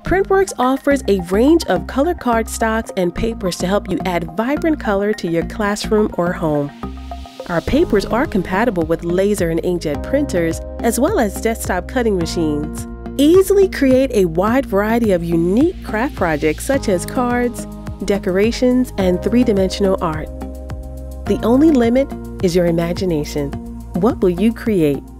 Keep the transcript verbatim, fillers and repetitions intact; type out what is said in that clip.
PrintWorks offers a range of color cardstocks and papers to help you add vibrant color to your classroom or home. Our papers are compatible with laser and inkjet printers, as well as desktop cutting machines. Easily create a wide variety of unique craft projects such as cards, decorations, and three-dimensional art. The only limit is your imagination. What will you create?